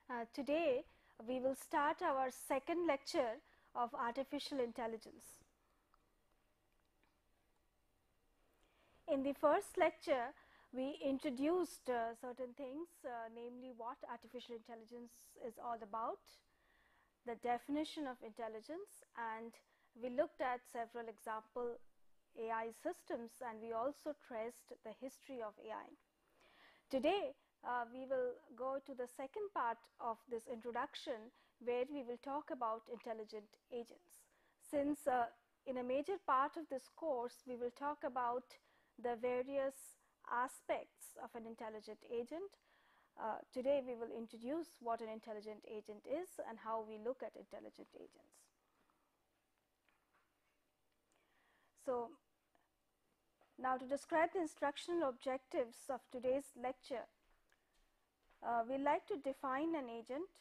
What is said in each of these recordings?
Today we will start our second lecture of artificial intelligence. In the first lecture, we introduced certain things, namely what artificial intelligence is all about, the definition of intelligence, and we looked at several example AI systems, and we also traced the history of AI. Today, we will go to the second part of this introduction, where we will talk about intelligent agents. Since in a major part of this course, we will talk about the various aspects of an intelligent agent. Today, we will introduce what an intelligent agent is and how we look at intelligent agents. So, now to describe the instructional objectives of today's lecture, we like to define an agent,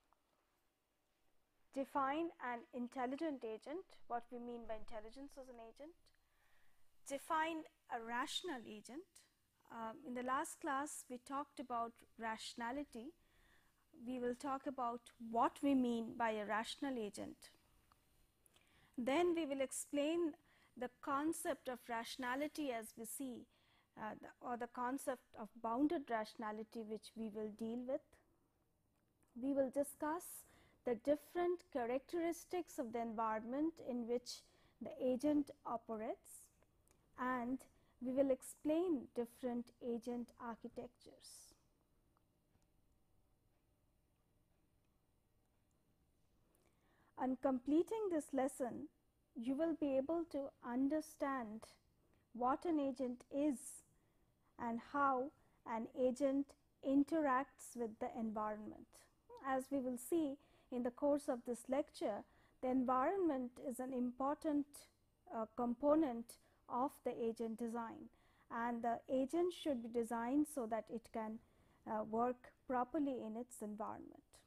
define an intelligent agent, what we mean by intelligence as an agent, define a rational agent. In the last class, we talked about rationality. We will talk about what we mean by a rational agent. Then we will explain the concept of rationality as we see, or the concept of bounded rationality, which we will deal with. We will discuss the different characteristics of the environment in which the agent operates, and we will explain different agent architectures. On completing this lesson, you will be able to understand what an agent is and how an agent interacts with the environment. As we will see in the course of this lecture, the environment is an important component of the agent design, and the agent should be designed so that it can work properly in its environment.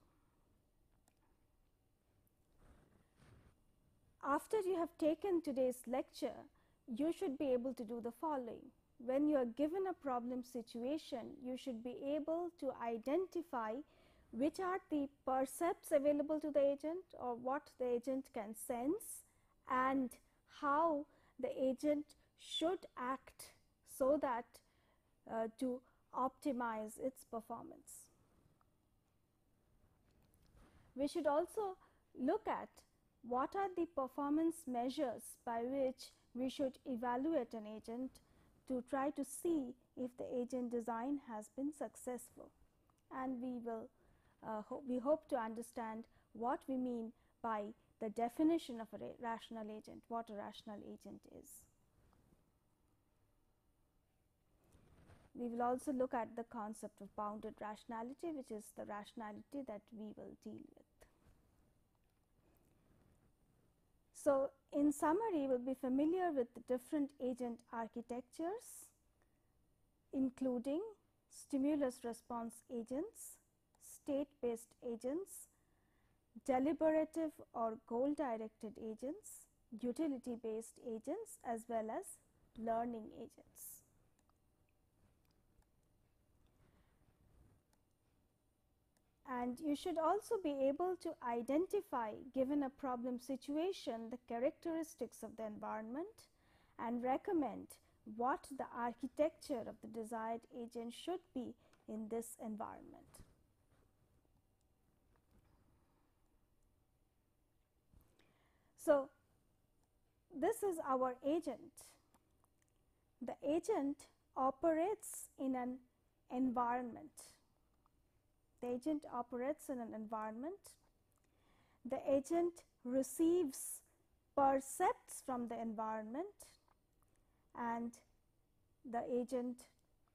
After you have taken today's lecture, you should be able to do the following. When you are given a problem situation, you should be able to identify which are the percepts available to the agent, or what the agent can sense, and how the agent should act so that to optimize its performance. We should also look at what are the performance measures by which we should evaluate an agent to try to see if the agent design has been successful. And we will we hope to understand what we mean by the definition of a rational agent, what a rational agent is. We will also look at the concept of bounded rationality, which is the rationality that we will deal with. So, in summary, we will be familiar with the different agent architectures, including stimulus response agents, state-based agents, deliberative or goal-directed agents, utility-based agents, as well as learning agents. And you should also be able to identify, given a problem situation, the characteristics of the environment and recommend what the architecture of the desired agent should be in this environment. So, this is our agent. The agent operates in an environment. The agent operates in an environment. The agent receives percepts from the environment, and the agent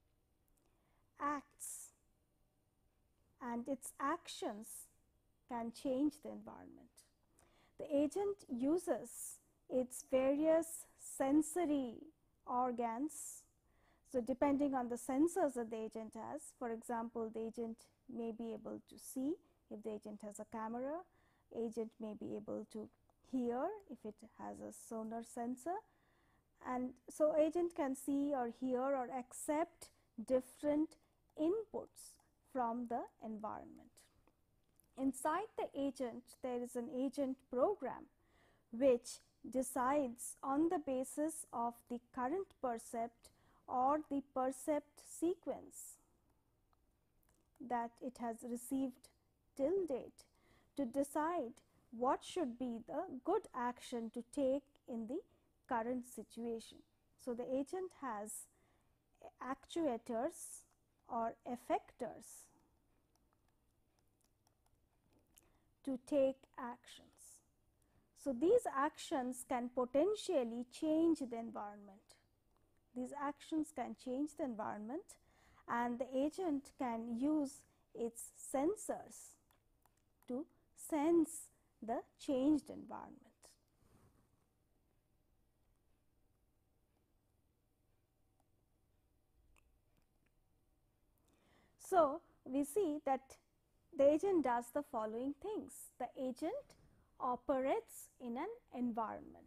acts, and its actions can change the environment. The agent uses its various sensory organs. So, depending on the sensors that the agent has, for example, the agent may be able to see if the agent has a camera, agent may be able to hear if it has a sonar sensor, and so agent can see or hear or accept different inputs from the environment. Inside the agent, there is an agent program which decides on the basis of the current percept or the percept sequence that it has received till date to decide what should be the good action to take in the current situation. So, the agent has actuators or effectors to take actions. So, these actions can potentially change the environment. These actions can change the environment, and the agent can use its sensors to sense the changed environment. So, we see that the agent does the following things. The agent operates in an environment.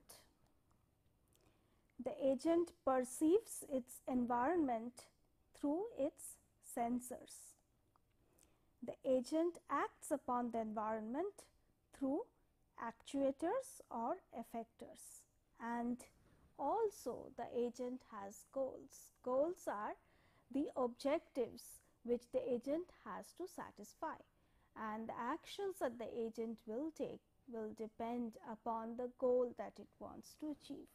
The agent perceives its environment through its sensors. The agent acts upon the environment through actuators or effectors, and also the agent has goals. Goals are the objectives which the agent has to satisfy, and the actions that the agent will take will depend upon the goal that it wants to achieve.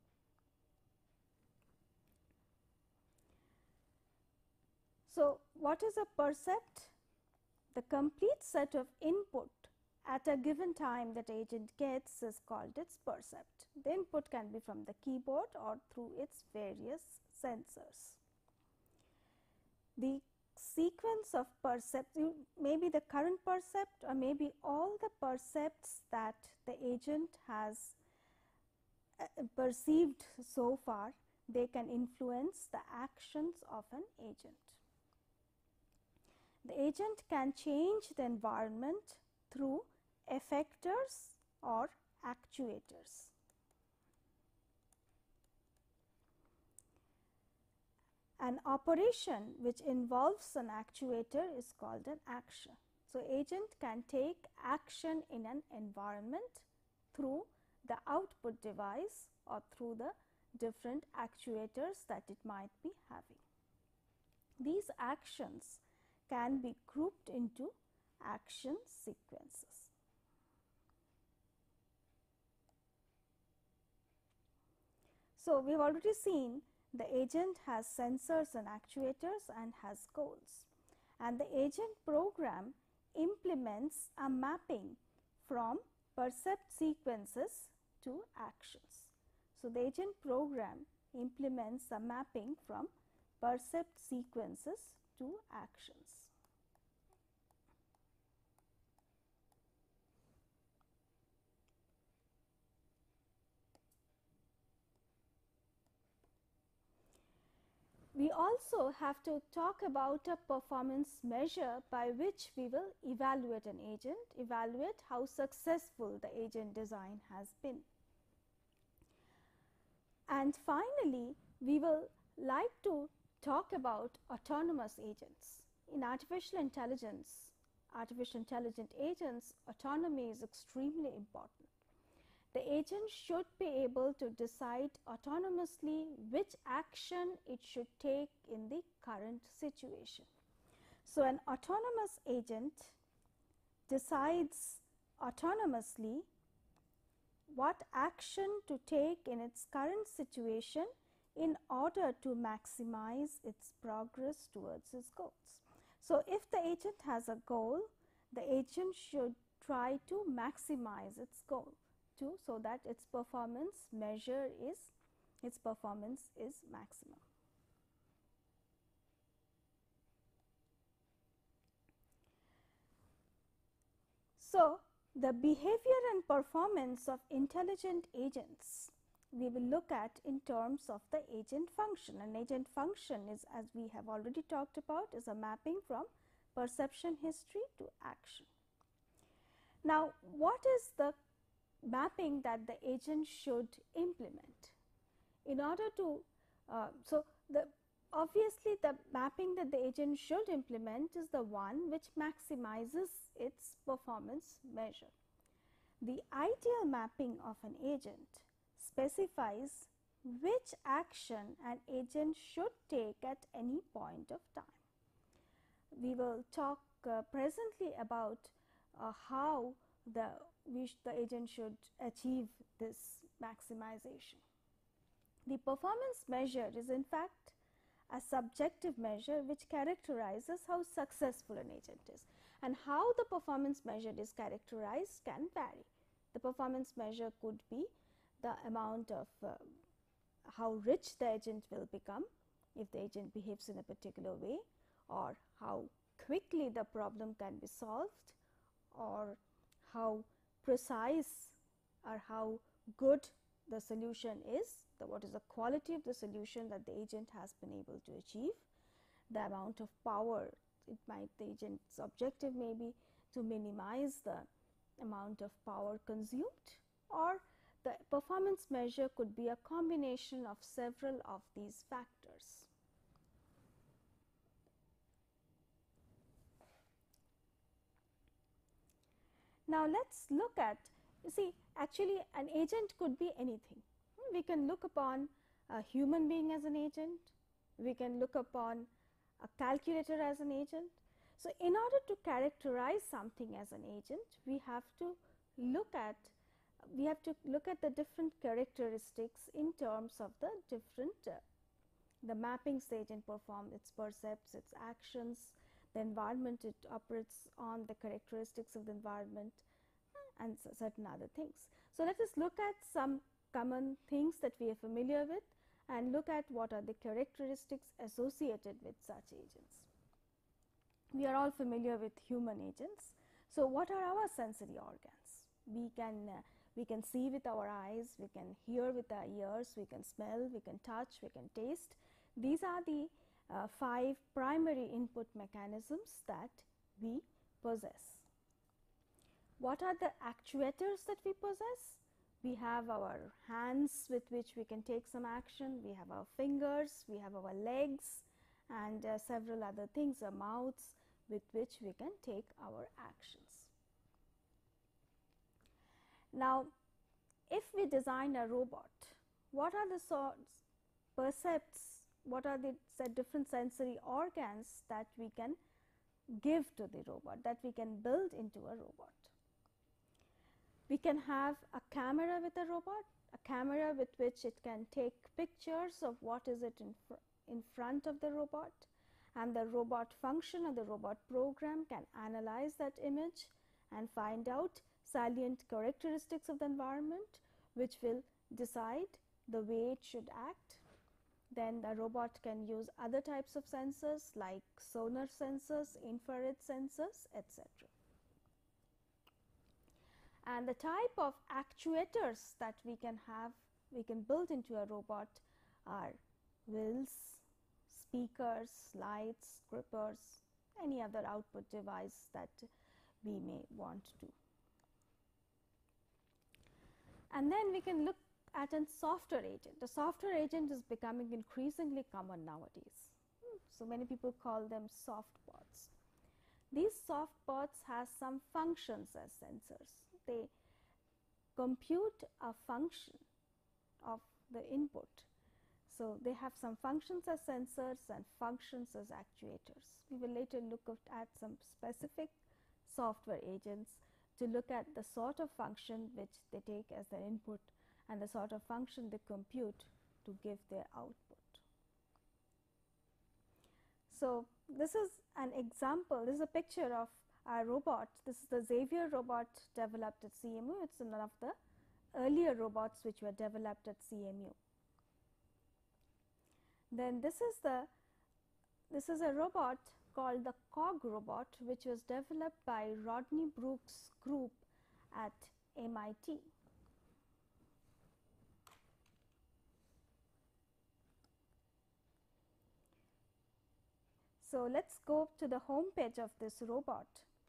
So, what is a percept? The complete set of input at a given time that agent gets is called its percept. The input can be from the keyboard or through its various sensors. The sequence of percepts, maybe the current percept or maybe all the percepts that the agent has perceived so far, they can influence the actions of an agent. The agent can change the environment through effectors or actuators. An operation which involves an actuator is called an action. So, agent can take action in an environment through the output device or through the different actuators that it might be having. These actions can be grouped into action sequences. So, we have already seen the agent has sensors and actuators and has goals, and the agent program implements a mapping from percept sequences to actions. So, the agent program implements a mapping from percept sequences to actions. We also have to talk about a performance measure by which we will evaluate an agent, evaluate how successful the agent design has been. And finally, we will like to talk about autonomous agents. In artificial intelligent agents, autonomy is extremely important. The agent should be able to decide autonomously which action it should take in the current situation. So, an autonomous agent decides autonomously what action to take in its current situation in order to maximize its progress towards its goals. So, if the agent has a goal, the agent should try to maximize its goal so that its performance is maximum. So, the behavior and performance of intelligent agents we will look at in terms of the agent function. An agent function is, as we have already talked about, is a mapping from perception history to action. Now, what is the mapping that the agent should implement? In order to, so the obviously, the mapping that the agent should implement is the one which maximizes its performance measure. The ideal mapping of an agent specifies which action an agent should take at any point of time. We will talk presently about how the agent should achieve this maximization. The performance measure is in fact a subjective measure which characterizes how successful an agent is, and how the performance measure is characterized can vary. The performance measure could be the amount of how rich the agent will become if the agent behaves in a particular way, or how quickly the problem can be solved, or how precise or how good the solution is, what is the quality of the solution that the agent has been able to achieve, the amount of power. The agent's objective may be to minimize the amount of power consumed, or the performance measure could be a combination of several of these factors. Now, let us look at, you see, actually an agent could be anything. We can look upon a human being as an agent, we can look upon a calculator as an agent. So, in order to characterize something as an agent, we have to look at the different characteristics in terms of the different the mappings the agent performs, its percepts, its actions, the environment it operates on, the characteristics of the environment, and certain other things. So, let us look at some common things that we are familiar with and look at what are the characteristics associated with such agents. We are all familiar with human agents. So, what are our sensory organs? We can see with our eyes, we can hear with our ears, we can smell, we can touch, we can taste. These are the 5 primary input mechanisms that we possess. What are the actuators that we possess? We have our hands with which we can take some action, we have our fingers, we have our legs, and several other things, our mouths, with which we can take our actions. Now, if we design a robot, what are the percepts, what are the different sensory organs that we can give to the robot, that we can build into a robot? We can have a camera with a robot, a camera with which it can take pictures of what is it in front of the robot, and the robot function or the robot program can analyze that image and find out salient characteristics of the environment, which will decide the way it should act. Then the robot can use other types of sensors like sonar sensors, infrared sensors, etc. And the type of actuators that we can build into a robot are wheels, speakers, lights, grippers, any other output device that we may want to. And then we can look at a software agent. The software agent is becoming increasingly common nowadays. So many people call them soft bots. These soft bots have some functions as sensors. They compute a function of the input. So, they have some functions as sensors and functions as actuators. We will later look at some specific software agents to look at the sort of function which they take as their input and the sort of function they compute to give their output. So, this is an example, this is a picture of our robot. This is the Xavier robot developed at CMU. It is one of the earlier robots which were developed at CMU. Then this is a robot called the COG robot, which was developed by Rodney Brooks' group at MIT. So, let us go to the home page of this robot.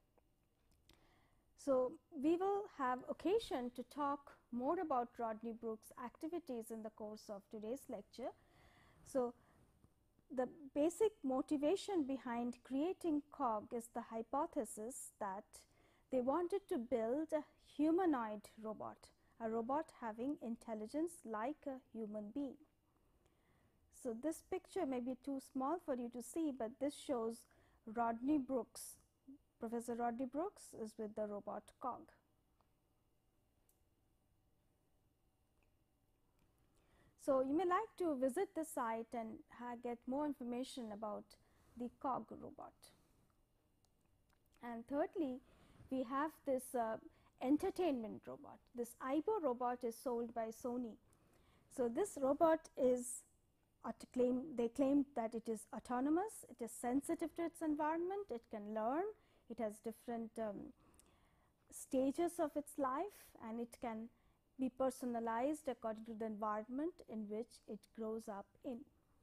So, we will have occasion to talk more about Rodney Brooks' activities in the course of today's lecture. So, the basic motivation behind creating COG is the hypothesis that they wanted to build a humanoid robot, a robot having intelligence like a human being. So, this picture may be too small for you to see, but this shows Rodney Brooks. Professor Rodney Brooks is with the robot COG. So, you may like to visit the site and get more information about the COG robot. And thirdly, we have this entertainment robot. This Aibo robot is sold by Sony. So, this robot is they claim that it is autonomous, it is sensitive to its environment, it can learn, it has different stages of its life, and it can be personalized according to the environment in which it grows up in.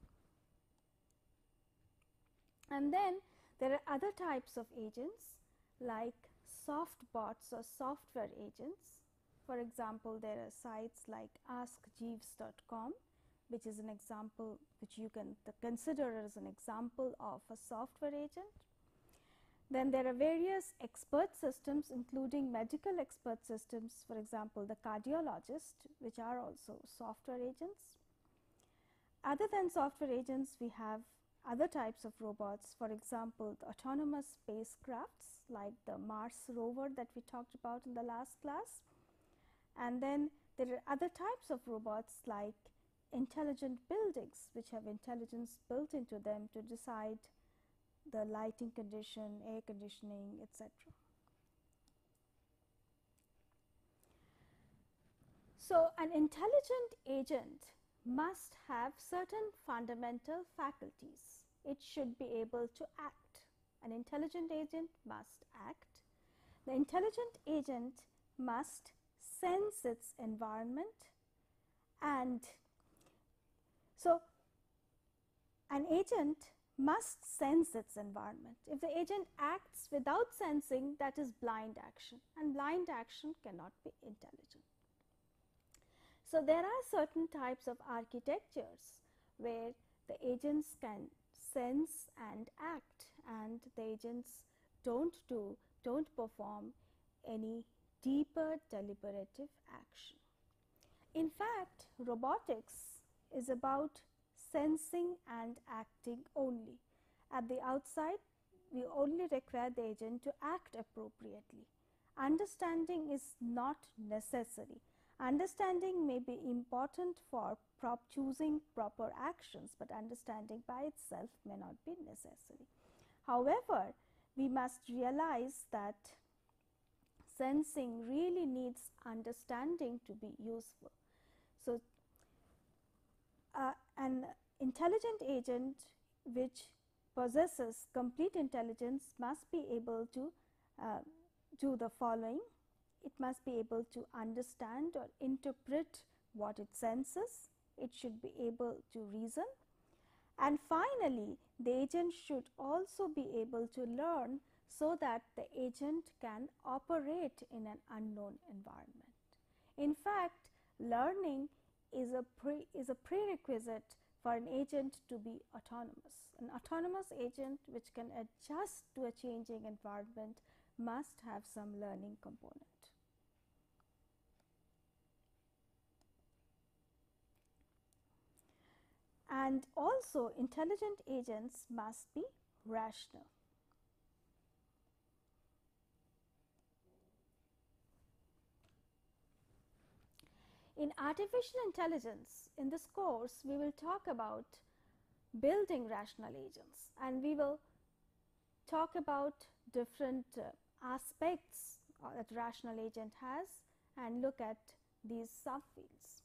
And then there are other types of agents like soft bots or software agents. For example, there are sites like askjeeves.com, which is an example, which you can consider as an example of a software agent. Then there are various expert systems, including medical expert systems, for example, the cardiologist, which are also software agents. Other than software agents, we have other types of robots, for example, the autonomous spacecrafts like the Mars rover that we talked about in the last class. And then there are other types of robots like intelligent buildings, which have intelligence built into them to decide the lighting condition, air conditioning, etc. So, an intelligent agent must have certain fundamental faculties. It should be able to act. An intelligent agent must act. The intelligent agent must sense its environment, and so an agent must sense its environment. If the agent acts without sensing, that is blind action, and blind action cannot be intelligent. So, there are certain types of architectures where the agents can sense and act, and the agents don't perform any deeper deliberative action. In fact, robotics is about sensing and acting only. At the outside, we only require the agent to act appropriately. Understanding is not necessary. Understanding may be important for choosing proper actions, but understanding by itself may not be necessary. However, we must realize that sensing really needs understanding to be useful. So, an intelligent agent which possesses complete intelligence must be able to do the following. It must be able to understand or interpret what it senses. It should be able to reason. And finally, the agent should also be able to learn so that the agent can operate in an unknown environment. In fact, learning is a prerequisite for an agent to be autonomous. An autonomous agent which can adjust to a changing environment must have some learning component. And also, intelligent agents must be rational. In artificial intelligence, in this course, we will talk about building rational agents, and we will talk about different aspects that rational agent has and look at these subfields.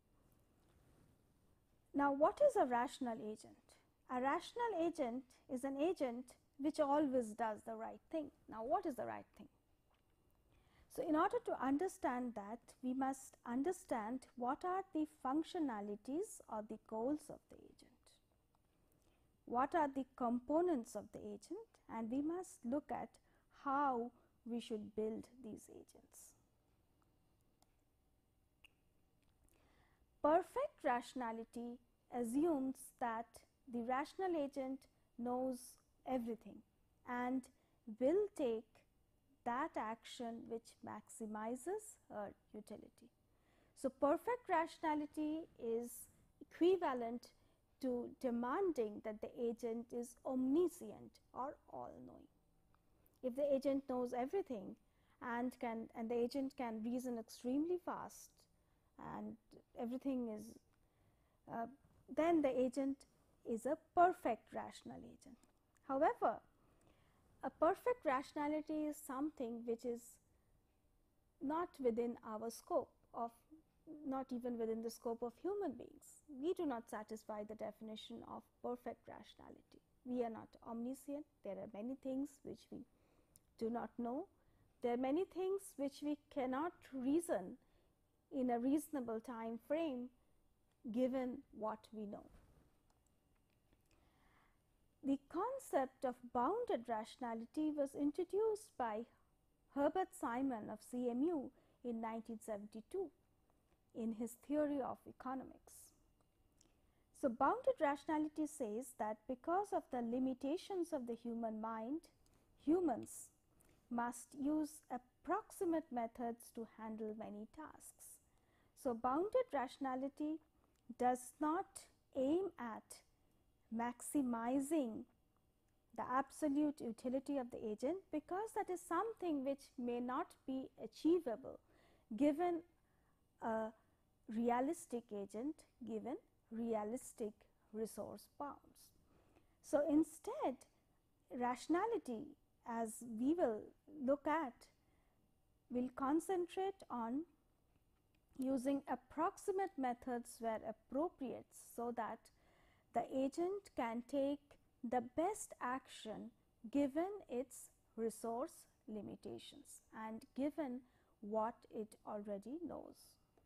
Now, what is a rational agent? A rational agent is an agent which always does the right thing. Now, what is the right thing? So, in order to understand that, we must understand what are the functionalities or the goals of the agent. What are the components of the agent, and we must look at how we should build these agents. Perfect rationality assumes that the rational agent knows everything and will take that action which maximizes her utility. So, perfect rationality is equivalent to demanding that the agent is omniscient or all-knowing. If the agent knows everything and the agent can reason extremely fast and everything is, then the agent is a perfect rational agent. However, a perfect rationality is something which is not within our scope of, not even within the scope of human beings. We do not satisfy the definition of perfect rationality. We are not omniscient. There are many things which we do not know. There are many things which we cannot reason in a reasonable time frame given what we know. The concept of bounded rationality was introduced by Herbert Simon of CMU in 1972 in his theory of economics. So, bounded rationality says that because of the limitations of the human mind, humans must use approximate methods to handle many tasks. So, bounded rationality does not aim at maximizing the absolute utility of the agent, because that is something which may not be achievable given a realistic agent, given realistic resource bounds. So, instead, rationality, as we will look at, will concentrate on using approximate methods where appropriate, so that the agent can take the best action given its resource limitations and given what it already knows.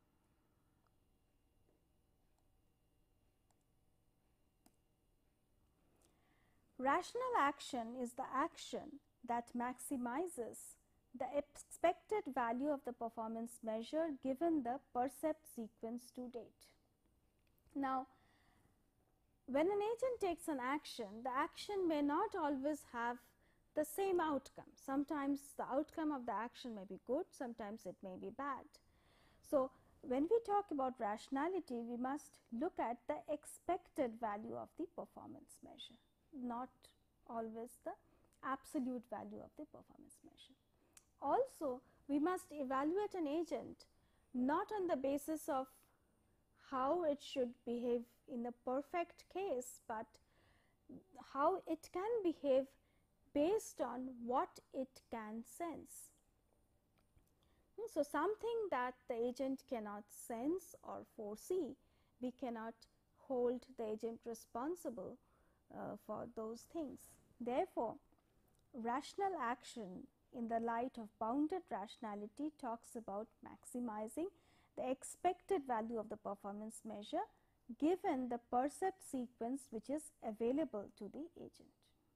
Rational action is the action that maximizes the expected value of the performance measure given the percept sequence to date. Now, when an agent takes an action, the action may not always have the same outcome. Sometimes the outcome of the action may be good, sometimes it may be bad. So, when we talk about rationality, we must look at the expected value of the performance measure, not always the absolute value of the performance measure. Also, we must evaluate an agent not on the basis of how it should behave in a perfect case, but how it can behave based on what it can sense. So, something that the agent cannot sense or foresee, we cannot hold the agent responsible for those things. Therefore, rational action in the light of bounded rationality talks about maximizing the expected value of the performance measure given the percept sequence which is available to the agent.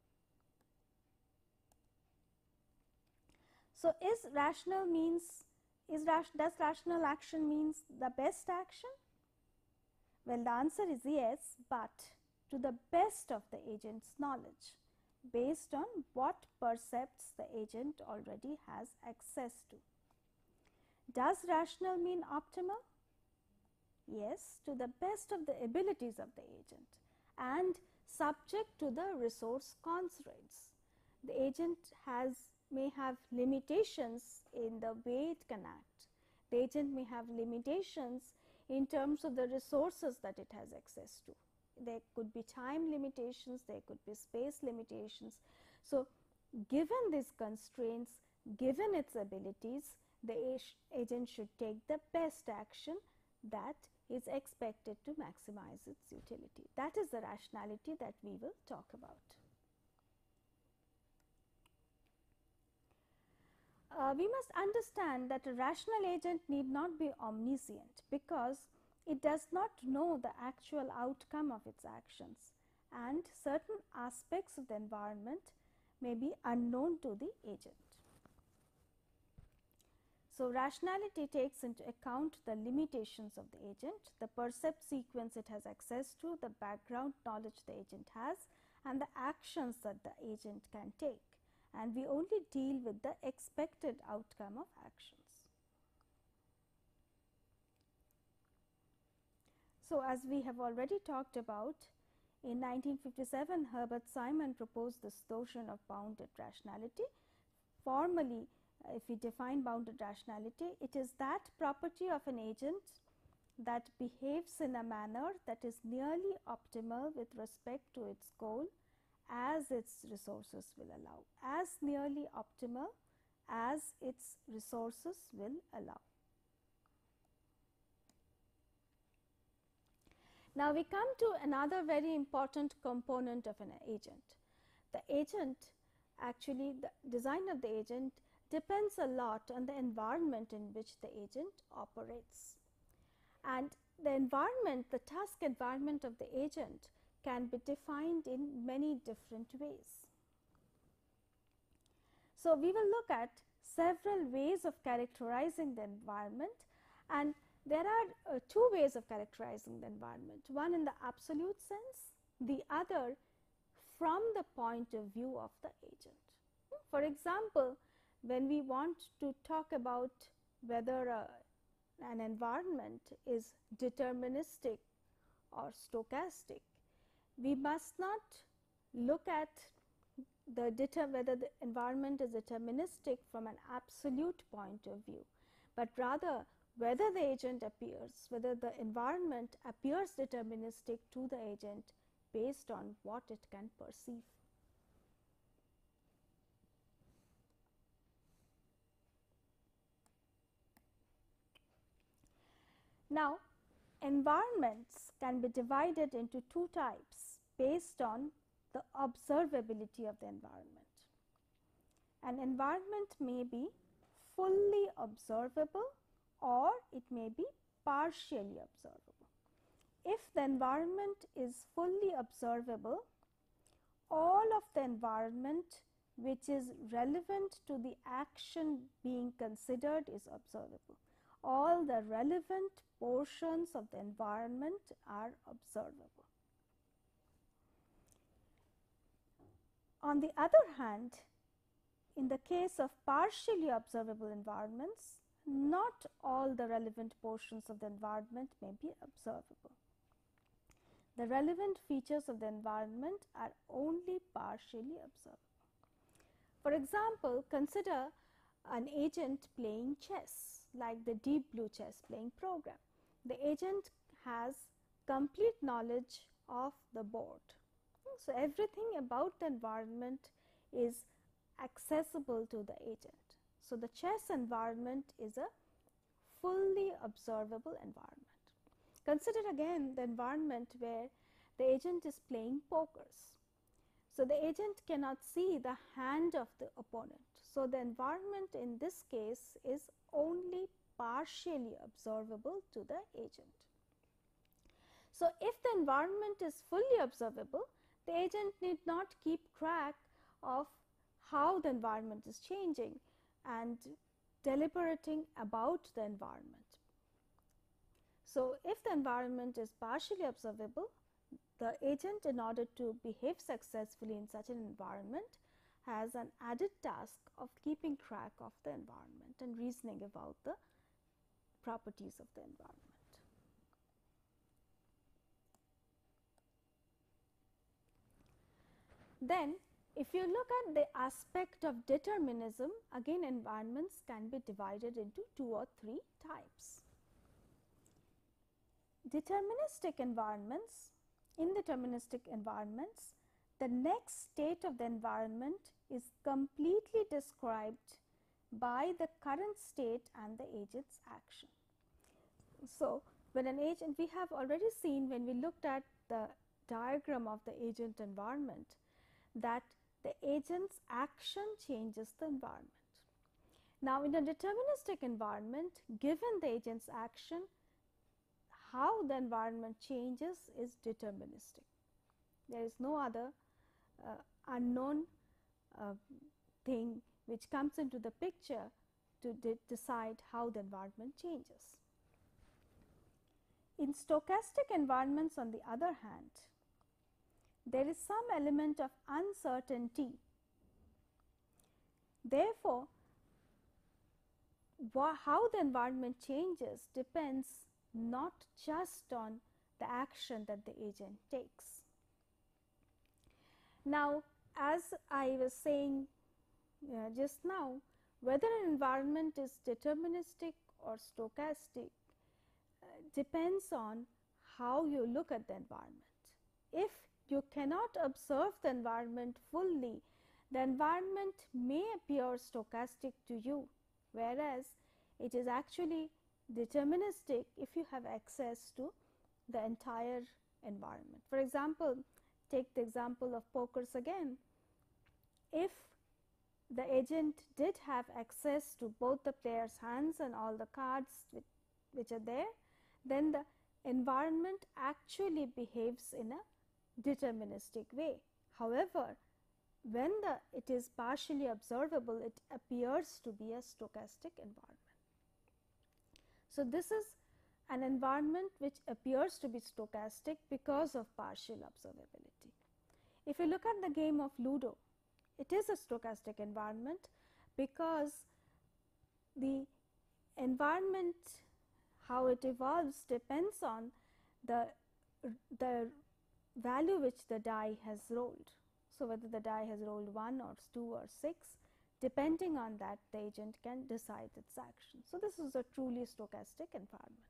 So, does rational action means the best action? Well, the answer is yes, but to the best of the agent's knowledge, based on what percepts the agent already has access to. Does rational mean optimal? Yes, to the best of the abilities of the agent and subject to the resource constraints. The agent may have limitations in the way it can act. The agent may have limitations in terms of the resources that it has access to. There could be time limitations, there could be space limitations. So, given these constraints, given its abilities, the agent should take the best action that is expected to maximize its utility. That is the rationality that we will talk about. We must understand that a rational agent need not be omniscient, because it does not know the actual outcome of its actions, and certain aspects of the environment may be unknown to the agent. So, rationality takes into account the limitations of the agent, the percept sequence it has access to, the background knowledge the agent has, and the actions that the agent can take, and we only deal with the expected outcome of actions. So, as we have already talked about, in 1957 Herbert Simon proposed this notion of bounded rationality. Formally, if we define bounded rationality, it is that property of an agent that behaves in a manner that is nearly optimal with respect to its goal as its resources will allow, as nearly optimal as its resources will allow. Now, we come to another very important component of an agent. The agent, actually the design of the agent depends a lot on the environment in which the agent operates. And the environment, the task environment of the agent can be defined in many different ways. So, we will look at several ways of characterizing the environment, and there are two ways of characterizing the environment, one in the absolute sense, the other from the point of view of the agent. For example, when we want to talk about whether an environment is deterministic or stochastic, we must not look at whether the environment is deterministic from an absolute point of view, but rather whether the agent appears, whether the environment appears deterministic to the agent based on what it can perceive. Now, environments can be divided into two types based on the observability of the environment. An environment may be fully observable or it may be partially observable. If the environment is fully observable, all of the environment which is relevant to the action being considered is observable. All the relevant portions of the environment are observable. On the other hand, in the case of partially observable environments, not all the relevant portions of the environment may be observable. The relevant features of the environment are only partially observable. For example, consider an agent playing chess, like the Deep Blue chess playing program. The agent has complete knowledge of the board. So, everything about the environment is accessible to the agent. So, the chess environment is a fully observable environment. Consider again the environment where the agent is playing pokers. So, the agent cannot see the hand of the opponent. So, the environment in this case is only partially observable to the agent. So, if the environment is fully observable, the agent need not keep track of how the environment is changing and deliberating about the environment. So, if the environment is partially observable, the agent, in order to behave successfully in such an environment, has an added task of keeping track of the environment and reasoning about the properties of the environment. Then, if you look at the aspect of determinism, again environments can be divided into two or three types. Deterministic environments. In deterministic environments, the next state of the environment is completely described by the current state and the agent's action. So, when an agent, we have already seen when we looked at the diagram of the agent environment, that the agent's action changes the environment. Now, in a deterministic environment, given the agent's action, how the environment changes is deterministic. There is no other unknown thing which comes into the picture to decide how the environment changes. In stochastic environments, on the other hand, there is some element of uncertainty. Therefore, how the environment changes depends not just on the action that the agent takes. Now, as I was saying just now, whether an environment is deterministic or stochastic depends on how you look at the environment. If you cannot observe the environment fully, the environment may appear stochastic to you, whereas it is actually deterministic if you have access to the entire environment. For example, take the example of pokers again. If the agent did have access to both the player's hands and all the cards which are there, then the environment actually behaves in a deterministic way. However, when it is partially observable, it appears to be a stochastic environment. So, this is an environment which appears to be stochastic because of partial observability. If you look at the game of Ludo, it is a stochastic environment because the environment, how it evolves, depends on the value which the die has rolled. So, whether the die has rolled 1 or 2 or 6, depending on that, the agent can decide its action. So, this is a truly stochastic environment.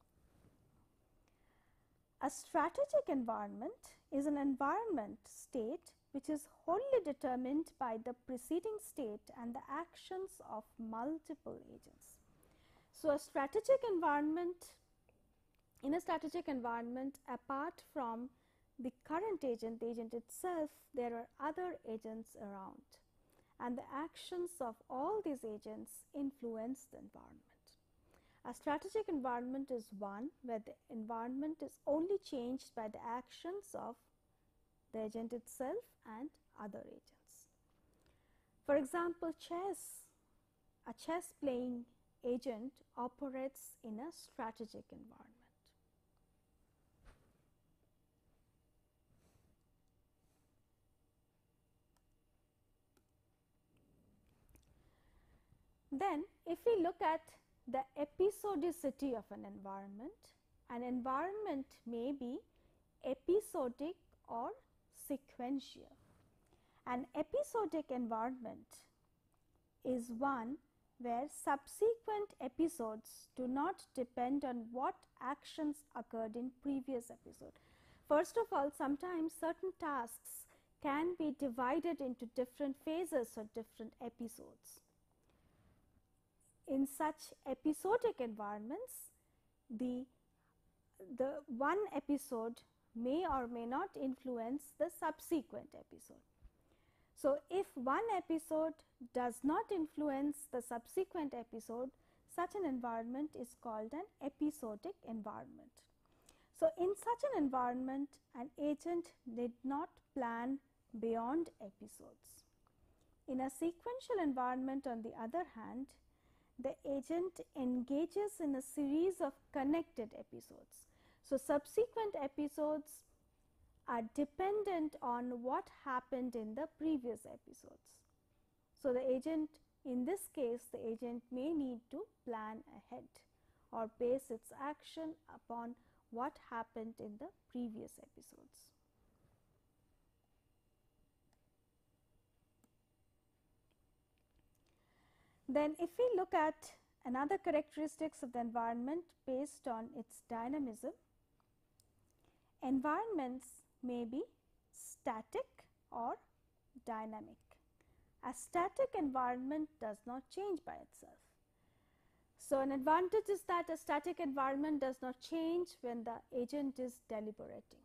A strategic environment is an environment state which is wholly determined by the preceding state and the actions of multiple agents. So, a strategic environment, in a strategic environment, apart from the current agent, the agent itself, there are other agents around, and the actions of all these agents influence the environment. A strategic environment is one where the environment is only changed by the actions of the agent itself and other agents. For example, chess. A chess playing agent operates in a strategic environment. Then, if we look at the episodicity of an environment may be episodic or sequential. An episodic environment is one where subsequent episodes do not depend on what actions occurred in previous episode. First of all, sometimes certain tasks can be divided into different phases or different episodes. In such episodic environments, the one episode may or may not influence the subsequent episode. So, if one episode does not influence the subsequent episode, such an environment is called an episodic environment. So, in such an environment, an agent did not plan beyond episodes. In a sequential environment, on the other hand, the agent engages in a series of connected episodes. So, subsequent episodes are dependent on what happened in the previous episodes. So, the agent, in this case, the agent may need to plan ahead or base its action upon what happened in the previous episodes. Then, if we look at another characteristics of the environment based on its dynamism, environments may be static or dynamic. A static environment does not change by itself. So, an advantage is that a static environment does not change when the agent is deliberating.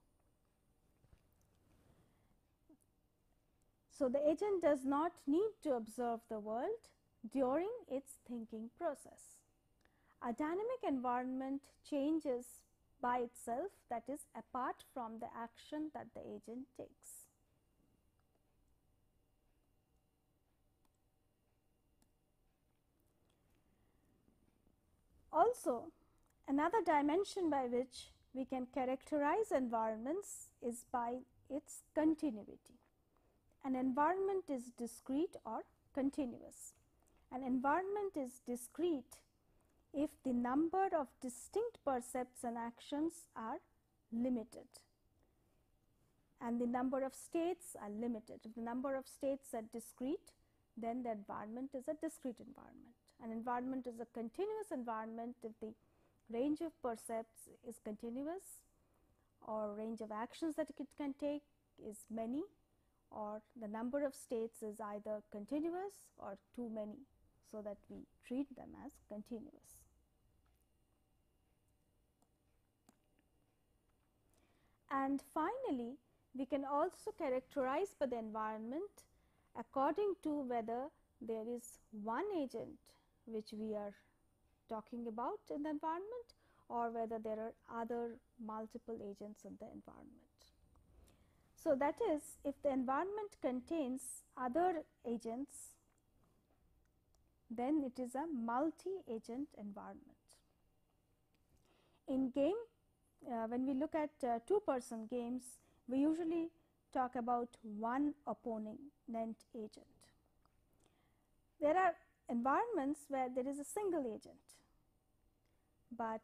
So, the agent does not need to observe the world during its thinking process. A dynamic environment changes by itself, that is, apart from the action that the agent takes. Also, another dimension by which we can characterize environments is by its continuity. An environment is discrete or continuous. An environment is discrete if the number of distinct percepts and actions are limited and the number of states are limited. If the number of states are discrete, then the environment is a discrete environment. An environment is a continuous environment if the range of percepts is continuous, or range of actions that it can take is many, or the number of states is either continuous or too many, so that we treat them as continuous. And finally, we can also characterize by the environment according to whether there is one agent which we are talking about in the environment, or whether there are other multiple agents in the environment. So, that is, if the environment contains other agents, then it is a multi-agent environment. In game, when we look at two-person games, we usually talk about one opponent agent. There are environments where there is a single agent, but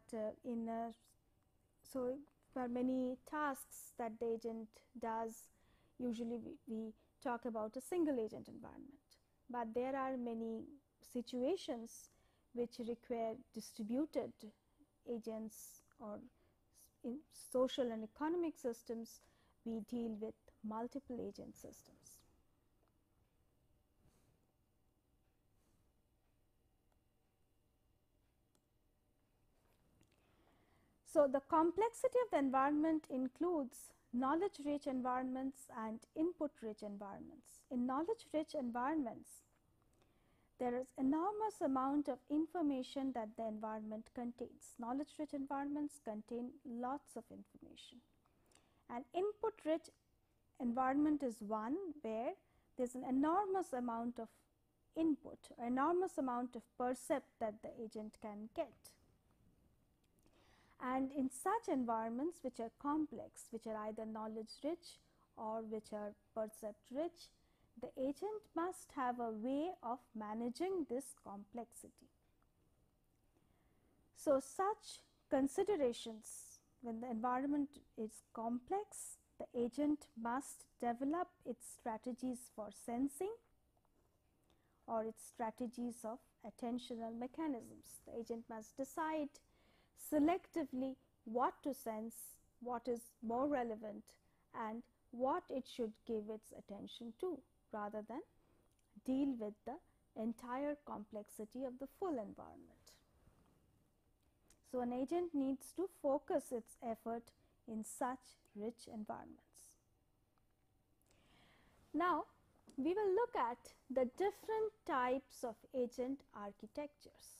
so for many tasks that the agent does, usually we talk about a single agent environment. But there are many situations which require distributed agents, or in social and economic systems we deal with multiple agent systems. So, the complexity of the environment includes knowledge-rich environments and input-rich environments. In knowledge-rich environments, there is enormous amount of information that the environment contains. Knowledge-rich environments contain lots of information. An input-rich environment is one where there is an enormous amount of input, enormous amount of percept that the agent can get. And in such environments which are complex, which are either knowledge rich or which are percept rich, the agent must have a way of managing this complexity. So, such considerations, when the environment is complex, the agent must develop its strategies for sensing or its strategies of attentional mechanisms. The agent must decide selectively what to sense, what is more relevant, and what it should give its attention to, rather than deal with the entire complexity of the full environment. So, an agent needs to focus its effort in such rich environments. Now, we will look at the different types of agent architectures.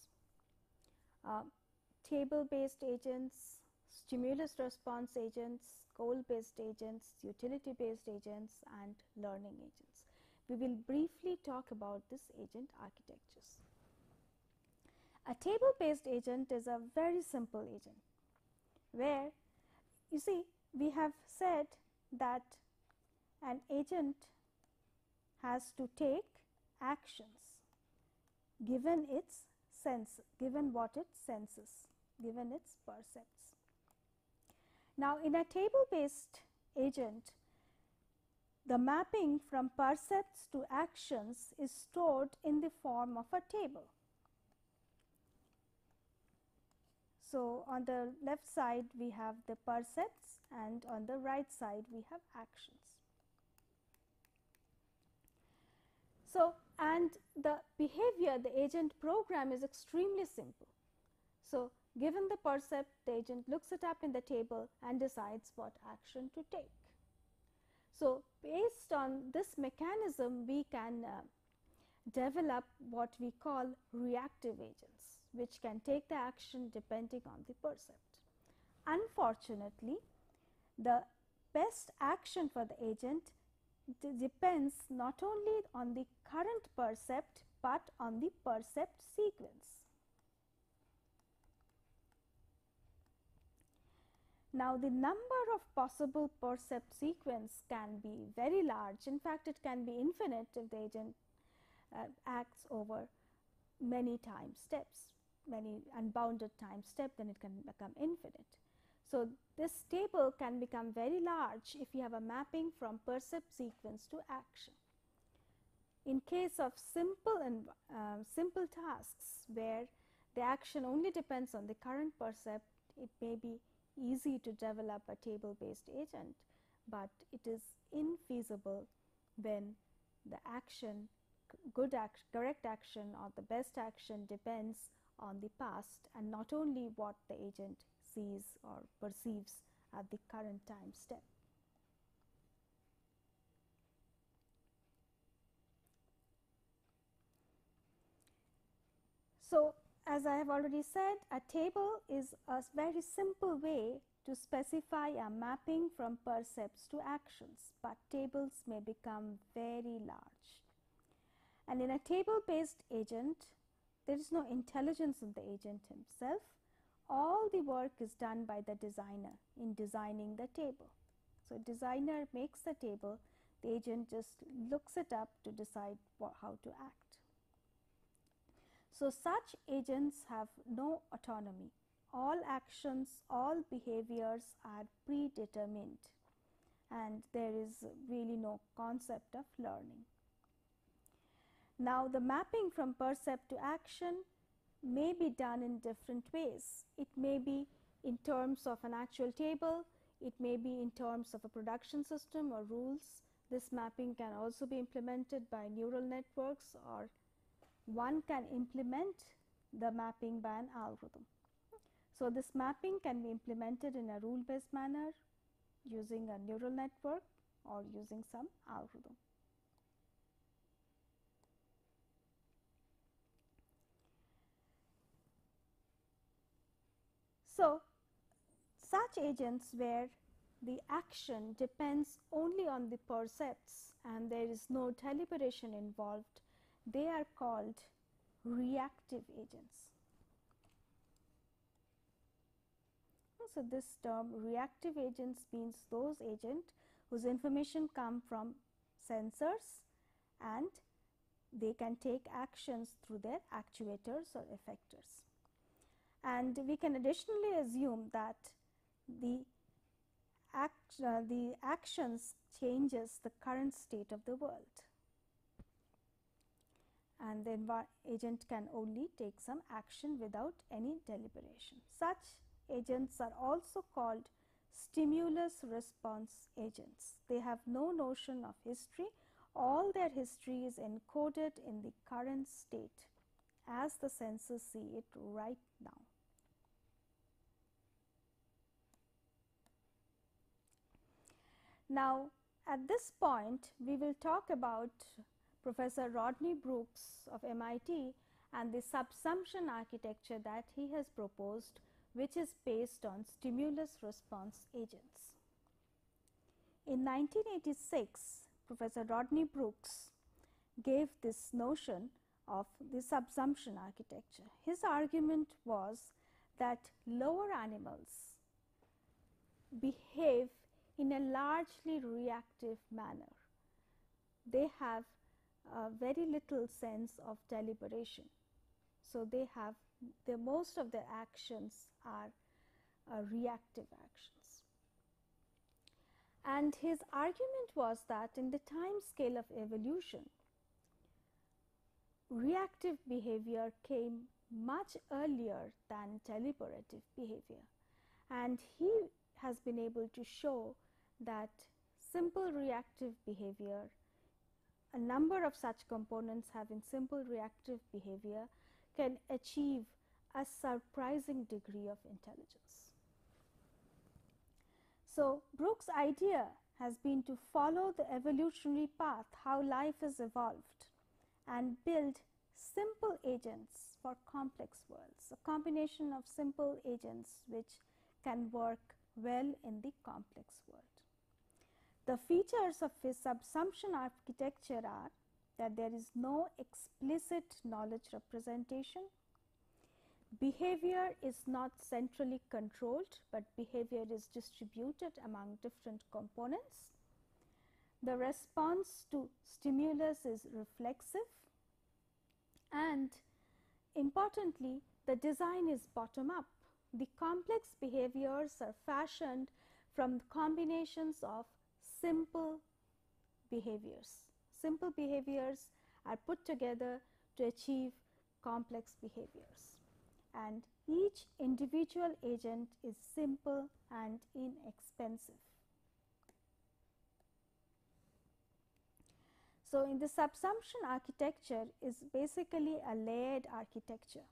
Table-based agents, stimulus-response agents, goal-based agents, utility-based agents, and learning agents. We will briefly talk about this agent architectures. A table-based agent is a very simple agent, where you see we have said that an agent has to take actions given its sense, given what it senses, given its percepts. Now, in a table-based agent, the mapping from percepts to actions is stored in the form of a table. So, on the left side we have the percepts, and on the right side we have actions. So, and the behavior, the agent program is extremely simple. So, given the percept, the agent looks it up in the table and decides what action to take. So, based on this mechanism, we can develop what we call reactive agents, which can take the action depending on the percept. Unfortunately, the best action for the agent depends not only on the current percept, but on the percept sequence. Now, the number of possible percept sequence can be very large. In fact, it can be infinite if the agent acts over many time steps, many unbounded time steps, then it can become infinite. So, this table can become very large if you have a mapping from percept sequence to action. In case of simple tasks where the action only depends on the current percept, it may be easy to develop a table based agent, but it is infeasible when the action, correct action or the best action depends on the past and not only what the agent sees or perceives at the current time step. So, as I have already said, a table is a very simple way to specify a mapping from percepts to actions, but tables may become very large. And in a table based agent, there is no intelligence in the agent himself. All the work is done by the designer in designing the table. So, designer makes the table, the agent just looks it up to decide how to act. So, such agents have no autonomy. All actions, all behaviors are predetermined, and there is really no concept of learning. Now, the mapping from percept to action may be done in different ways. It may be in terms of an actual table, it may be in terms of a production system or rules. This mapping can also be implemented by neural networks, or one can implement the mapping by an algorithm. So, this mapping can be implemented in a rule based manner using a neural network or using some algorithm. So, such agents where the action depends only on the percepts and there is no deliberation involved, they are called reactive agents. So, this term reactive agents means those agents whose information come from sensors and they can take actions through their actuators or effectors. And we can additionally assume that the actions changes the current state of the world, and the agent can only take some action without any deliberation. Such agents are also called stimulus response agents. They have no notion of history. All their history is encoded in the current state as the senses see it right now. Now, at this point, we will talk about Professor Rodney Brooks of MIT and the subsumption architecture that he has proposed, which is based on stimulus response agents. In 1986, Professor Rodney Brooks gave this notion of the subsumption architecture. His argument was that lower animals behave in a largely reactive manner. They have very little sense of deliberation. So, they have most of their actions are reactive actions. And his argument was that in the time scale of evolution, reactive behavior came much earlier than deliberative behavior, and he has been able to show that simple reactive behavior, a number of such components having simple reactive behavior, can achieve a surprising degree of intelligence. So, Brooks' idea has been to follow the evolutionary path, how life has evolved, and build simple agents for complex worlds, a combination of simple agents which can work well in the complex world. The features of his subsumption architecture are that there is no explicit knowledge representation, behavior is not centrally controlled, but behavior is distributed among different components. The response to stimulus is reflexive, and importantly, the design is bottom up. The complex behaviors are fashioned from combinations of simple behaviors. Simple behaviors are put together to achieve complex behaviors, and each individual agent is simple and inexpensive. So, in the subsumption architecture is basically a layered architecture.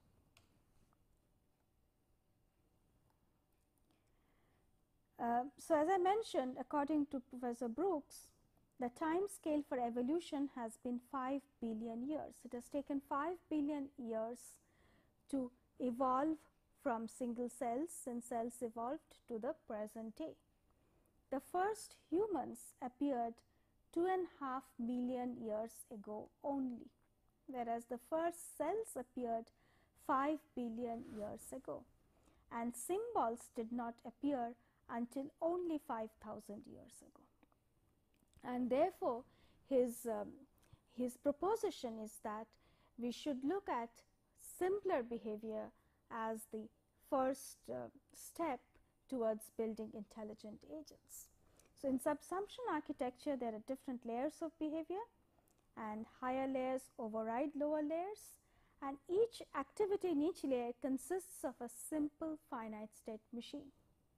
So, as I mentioned, according to Professor Brooks, the time scale for evolution has been 5 billion years. It has taken 5 billion years to evolve from single cells, since cells evolved, to the present day. The first humans appeared 2.5 million years ago only, whereas the first cells appeared 5 billion years ago, and symbols did not appear until only 5,000 years ago. And therefore, his proposition is that we should look at simpler behavior as the first step towards building intelligent agents. So, in subsumption architecture, there are different layers of behavior, and higher layers override lower layers, and each activity in each layer consists of a simple finite state machine.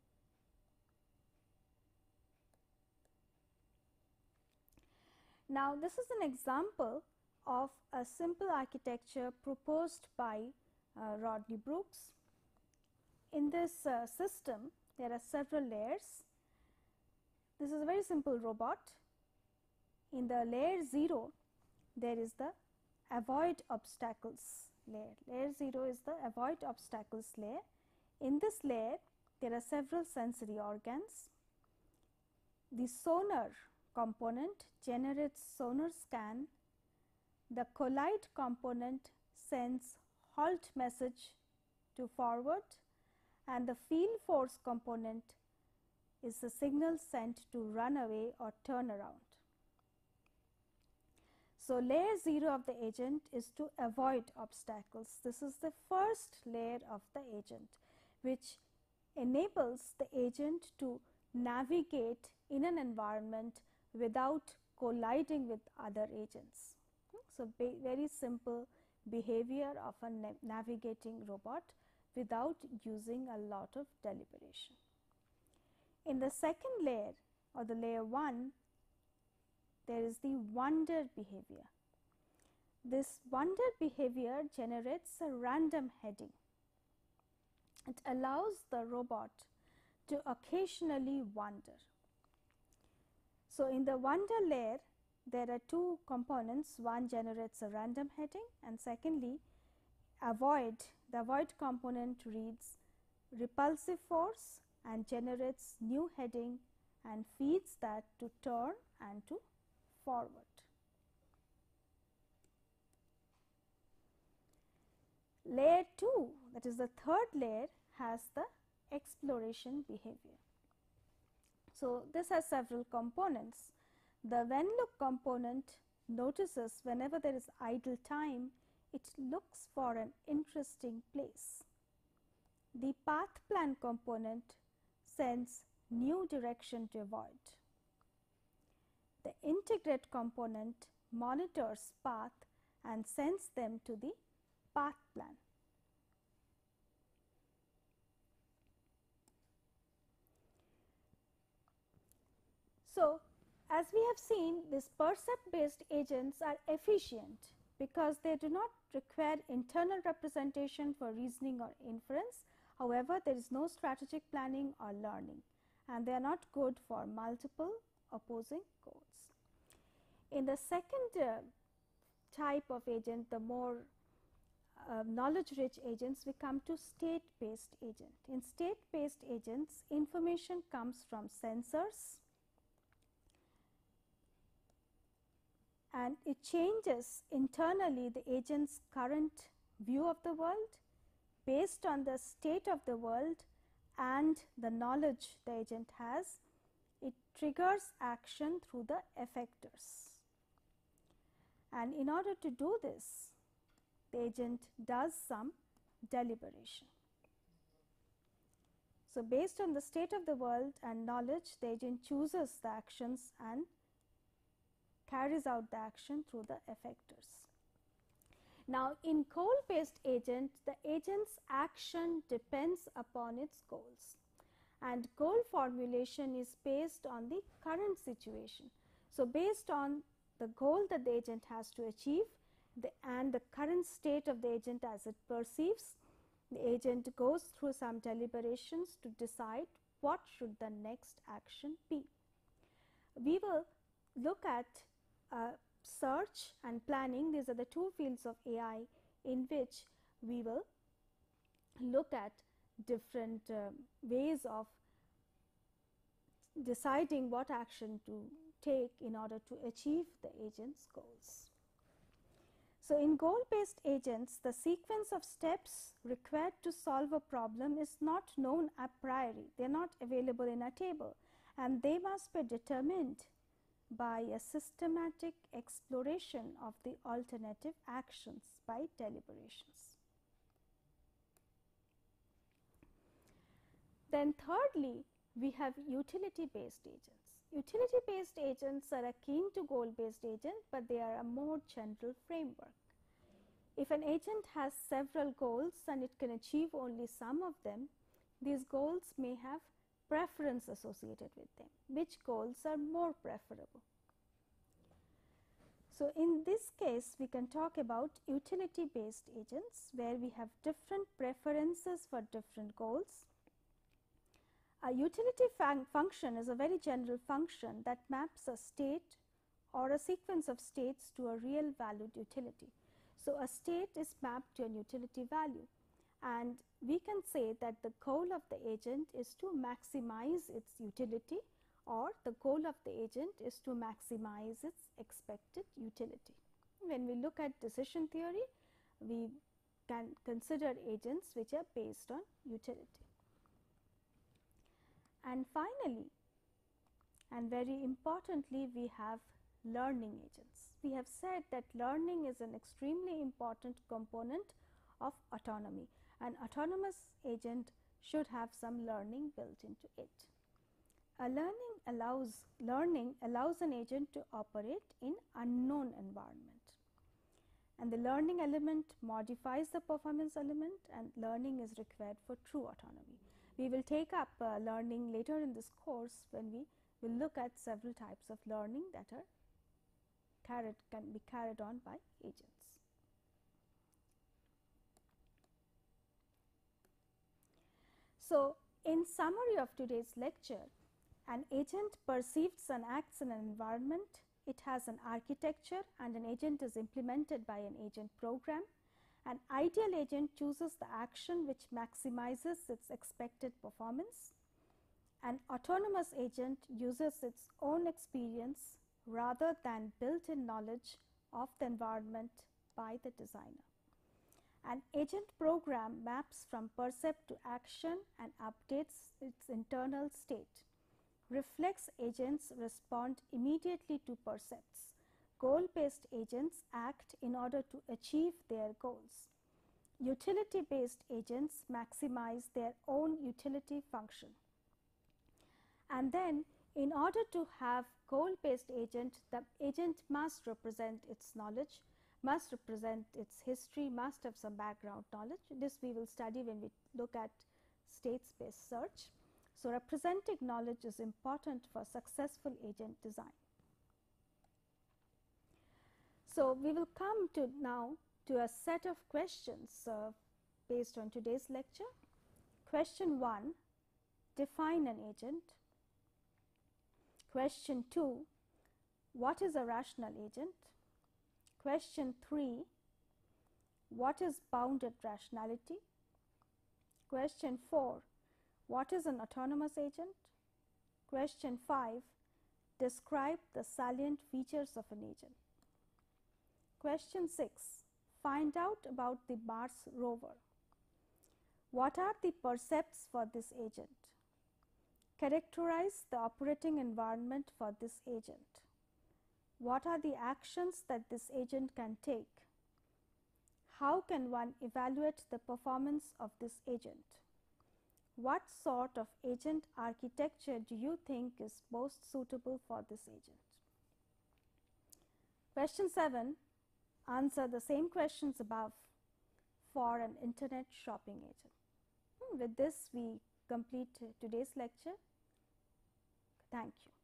Now, this is an example of a simple architecture proposed by Rodney Brooks. In this system, there are several layers. This is a very simple robot. In the layer 0, there is the avoid obstacles layer. Layer 0 is the avoid obstacles layer. In this layer, there are several sensory organs. The sonar component generates sonar scan. The collide component sends halt message to forward, and the field force component is the signal sent to run away or turn around. So, layer 0 of the agent is to avoid obstacles. This is the first layer of the agent, which enables the agent to navigate in an environment without colliding with other agents. So, very simple behavior of a navigating robot without using a lot of deliberation. In the second layer, or the layer 1, there is the wonder behavior. This wonder behavior generates a random heading. It allows the robot to occasionally wander. So, in the wonder layer, there are two components. One generates a random heading, and secondly, the avoid component reads repulsive force and generates new heading and feeds that to turn and to forward. Layer 2, that is the third layer, has the exploration behavior. So, this has several components. The when look component notices whenever there is idle time, it looks for an interesting place. The path plan component sends new direction to avoid. The integrate component monitors path and sends them to the path plan. So, as we have seen, these percept based agents are efficient because they do not require internal representation for reasoning or inference. However, there is no strategic planning or learning, and they are not good for multiple opposing codes. In the second type of agent, the more knowledge rich agents, we come to state based agent. In state based agents, information comes from sensors, and it changes internally the agent's current view of the world, based on the state of the world and the knowledge the agent has, it triggers action through the effectors. And in order to do this, the agent does some deliberation. So, based on the state of the world and knowledge, the agent chooses the actions and carries out the action through the effectors. Now, in goal-based agent, the agent's action depends upon its goals, and goal formulation is based on the current situation. So, based on the goal that the agent has to achieve and the current state of the agent as it perceives, the agent goes through some deliberations to decide what should the next action be. We will look at search and planning. These are the two fields of AI in which we will look at different ways of deciding what action to take in order to achieve the agent's goals. So, in goal-based agents, the sequence of steps required to solve a problem is not known a priori. They are not available in a table, and they must be determined by a systematic exploration of the alternative actions by deliberations. Then thirdly, we have utility-based agents. Utility-based agents are akin to goal-based agent, but they are a more general framework. If an agent has several goals and it can achieve only some of them, these goals may have preference associated with them. Which goals are more preferable? So, in this case, we can talk about utility-based agents, where we have different preferences for different goals. A utility function is a very general function that maps a state or a sequence of states to a real valued utility. So, a state is mapped to a utility value, and we can say that the goal of the agent is to maximize its utility, or the goal of the agent is to maximize its expected utility. When we look at decision theory, we can consider agents which are based on utility. And finally, and very importantly, we have learning agents. We have said that learning is an extremely important component of autonomy. An autonomous agent should have some learning built into it. Learning allows an agent to operate in unknown environment, and the learning element modifies the performance element, and learning is required for true autonomy. We will take up learning later in this course, when we will look at several types of learning that are can be carried on by agents. So, in summary of today's lecture, an agent perceives and acts in an environment. It has an architecture, and an agent is implemented by an agent program. An ideal agent chooses the action which maximizes its expected performance. An autonomous agent uses its own experience rather than built-in knowledge of the environment by the designer. An agent program maps from percept to action and updates its internal state. Reflex agents respond immediately to percepts. Goal-based agents act in order to achieve their goals. Utility-based agents maximize their own utility function. And then, in order to have goal-based agent, the agent must represent its knowledge, must represent its history, must have some background knowledge. This we will study when we look at state-space search. So, representing knowledge is important for successful agent design. So, we will come to now to a set of questions based on today's lecture. Question 1, define an agent. Question 2, what is a rational agent? Question 3, what is bounded rationality? Question 4, what is an autonomous agent? Question 5, describe the salient features of an agent. Question 6, find out about the Mars rover. What are the percepts for this agent? Characterize the operating environment for this agent. What are the actions that this agent can take? How can one evaluate the performance of this agent? What sort of agent architecture do you think is most suitable for this agent? Question 7. Answer the same questions above for an internet shopping agent. With this, we complete today's lecture. Thank you.